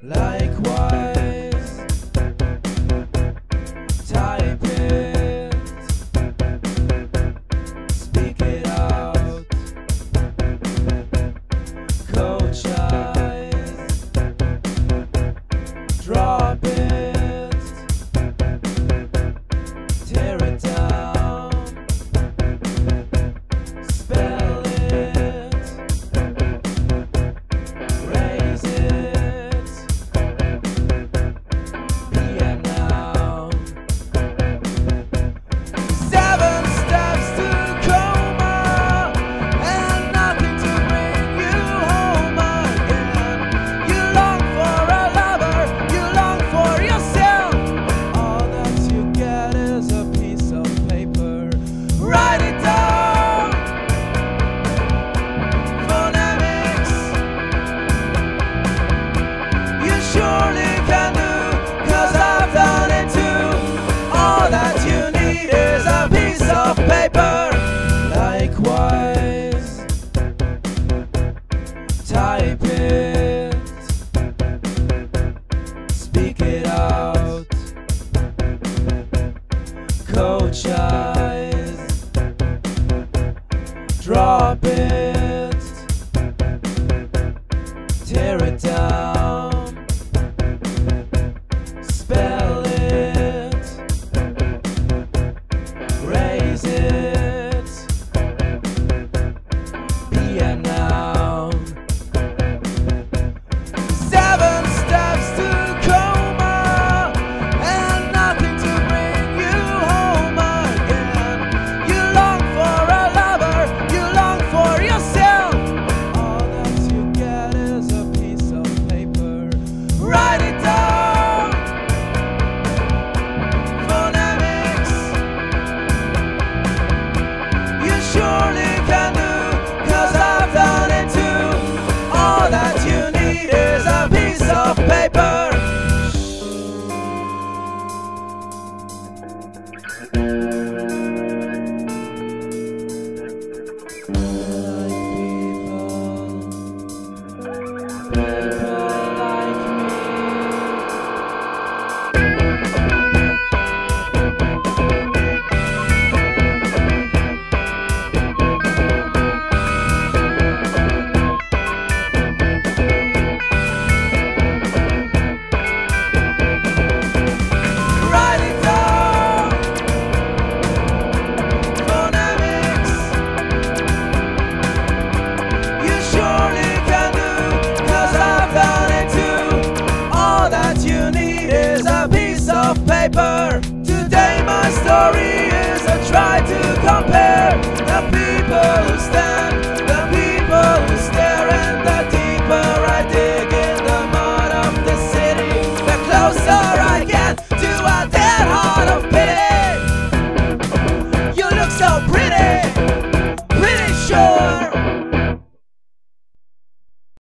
Likewise, type it, speak it out, coach eyes, drop it, tear it down, spell it, raise it, be a noun. 7 steps to coma, and nothing to bring you home again. You long for a lover, you long for yourself. All that you get is a piece of paper. Write it down. Phonemics, you surely can do, 'cause I've done it too. All that you need is a piece of paper. Likewise, type it, speak it out, coach eyes, drop it, tear it down, spell it, raise it, be a noun. 7 steps to coma, and nothing to bring you home again. You long for a lover, you long for yourself. All that you get is a piece of paper. Write it down. Phonemics, you surely can do, 'cause I've done it too. All that you need is a piece of paper. Write it down. Phonemics, you surely can do, 'cause I've done it too. All that you need is a piece of paper. Today my story